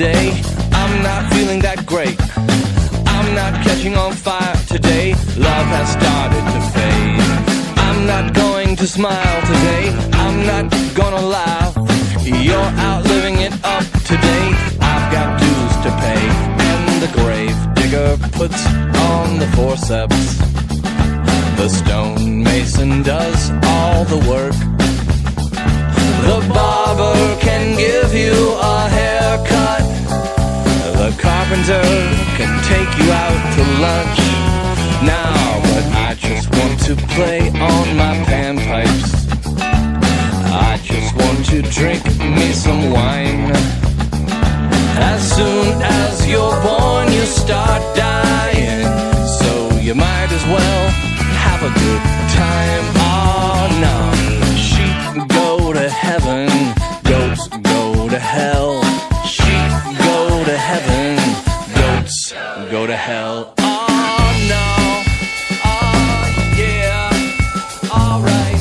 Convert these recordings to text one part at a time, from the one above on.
today. I'm not feeling that great. I'm not catching on fire today. Love has started to fade. I'm not going to smile today. I'm not gonna laugh. You're out living it up today. I've got dues to pay. And the grave digger puts on the forceps. The stonemason does all the work. The barber can give you a haircut. The carpenter can take you out to lunch. Now, but I just want to play on my panpipes. I just want to drink me some wine. As soon as you're born, you start dying. So you might as well have a good time. Oh no, sheep go to heaven, goats go to hell. Sheep go to heaven, goats go to hell. Oh no, oh yeah, alright.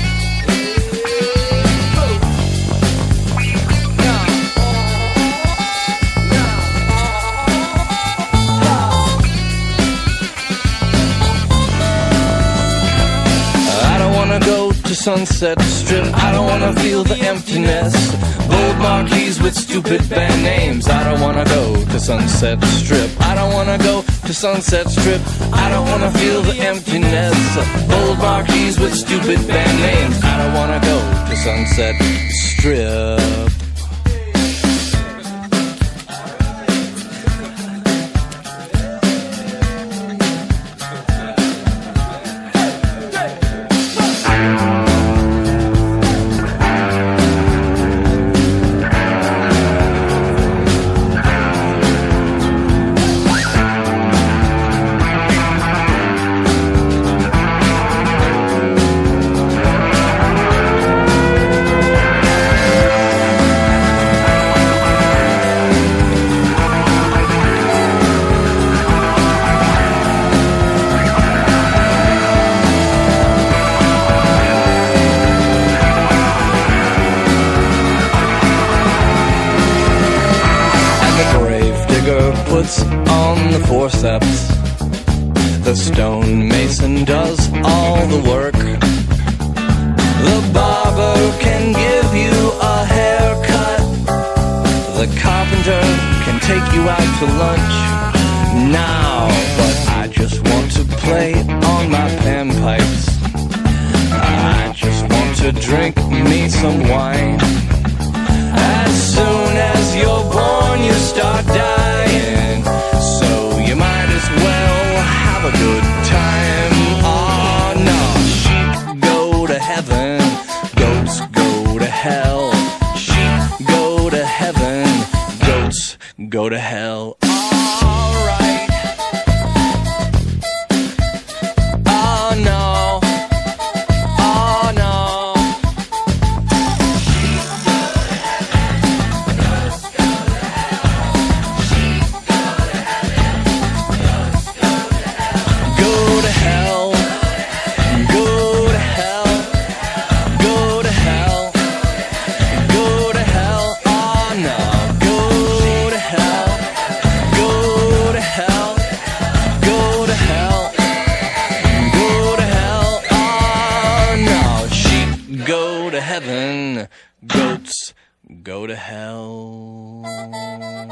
Go to Sunset Strip. I don't wanna feel the emptiness. Bold marquees with stupid band names. I don't wanna go to Sunset Strip. I don't wanna go to Sunset Strip. I don't wanna feel the emptiness. Bold marquees with stupid band names. I don't wanna go to Sunset Strip. Puts on the forceps. The stonemason does all the work. The barber can give you a haircut. The carpenter can take you out to lunch. Now, but I just want to play on my panpipes. I just want to drink me some wine. As soon as you're born, you start dying. So you might as well have a good time. Oh no, sheep go to heaven, goats go to hell. Sheep go to heaven, goats go to hell. Alright. Oh no. Oh no. Go to heaven, goats go to hell.